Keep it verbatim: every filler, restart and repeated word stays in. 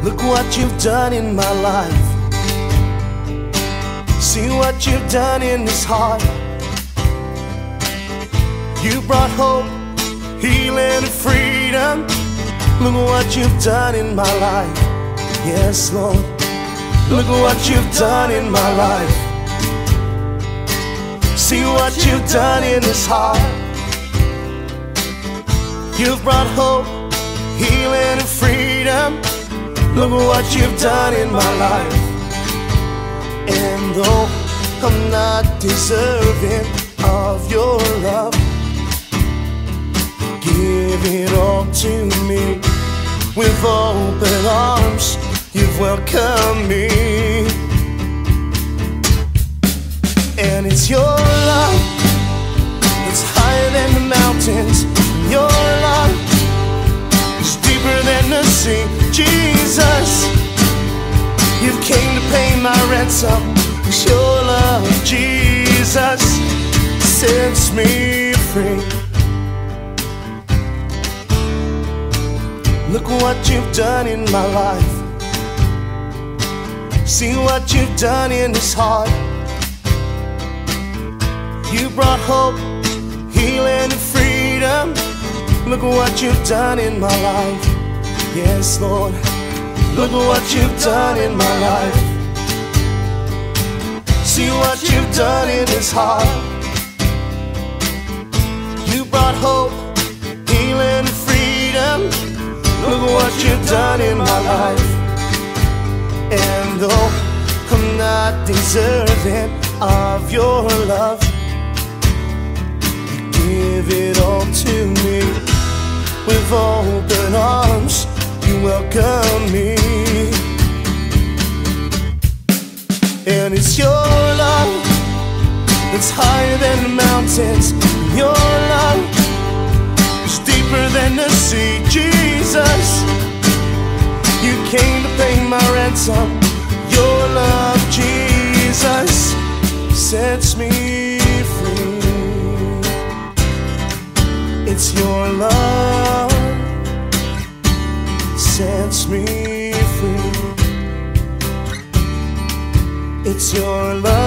Look what you've done in my life. See what you've done in this heart. You brought hope, healing, and freedom. Look what you've done in my life. Yes, Lord. Look what you've done in my life. See what you've done in this heart. You've brought hope, healing, and freedom. Look what you've done in my life. And though I'm not deserving of your love, give it all to me. With open arms, you've welcomed me. And it's your love that's higher than the mountains. Your love is deeper than the sea. Jesus, you came to pay my ransom. It's your love, Jesus, sets me free. Look what you've done in my life. See what you've done in this heart. You brought hope, healing, and freedom. Look what you've done in my life. Yes, Lord. Look what you've done in my life. See what you've done in this heart. You brought hope, healing, and freedom. Look what you've done in my life. And though I'm not deserving of your love, you give it all to me. With open arms, you welcome me. And it's your love that's higher than the mountains. Your love is deeper than the sea. Jesus, you came to pay my ransom. Your love, Jesus, sets me free. It's your love sets me free. It's your love